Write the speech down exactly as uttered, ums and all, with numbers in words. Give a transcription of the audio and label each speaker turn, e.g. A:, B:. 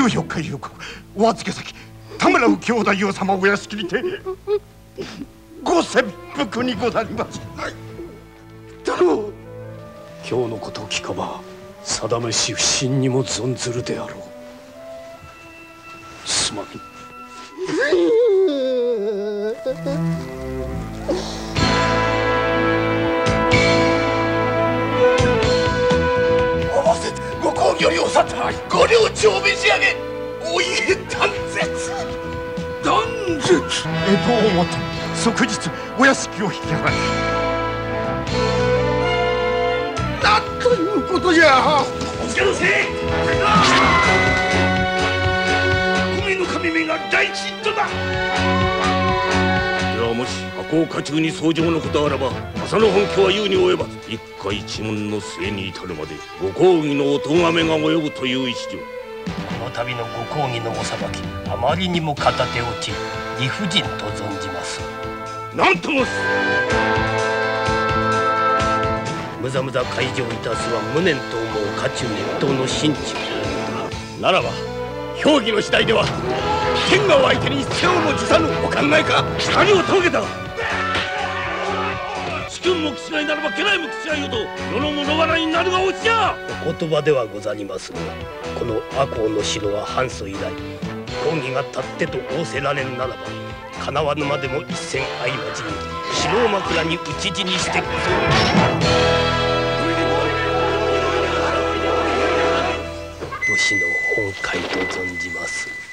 A: じゅうよっか夕刻お預け先田村右京大王様お屋敷にてご切腹にござります。殿、
B: 今日のことを聞かば定めし不審にも存ずるであろう。すまぬ。
A: 合わせてご公儀よりお沙汰ありご領地を召し上げお家断絶断絶。江戸をもと即日お屋敷を引き払い。なんということじゃ。おつけのせい米の神めが大ヒットだ。ではもし赤穂家中に僧正のことあらば浅野本家は言うに及ばず一家一門の末に至るまでご公儀のお咎めが及ぶという意思では。
C: この度のご公儀のお裁きあまりにも片手落ち理不尽と存じます。
A: 何と申す。
C: むざむざ開城いたすは無念と思う家中一党の心中
A: ならば評議の次第では天下を相手に背をも辞さぬお考えか。何を遂げた。主君も口がいならば家来も口がいよと世の物笑いになるがおちじゃ。
C: お言葉ではござりますがこの赤穂の城は半祖以来公儀がたってと仰せられるならばかなわぬまでも一戦相交じり城を枕に討ち死にしてこそ武士の本懐と存じます。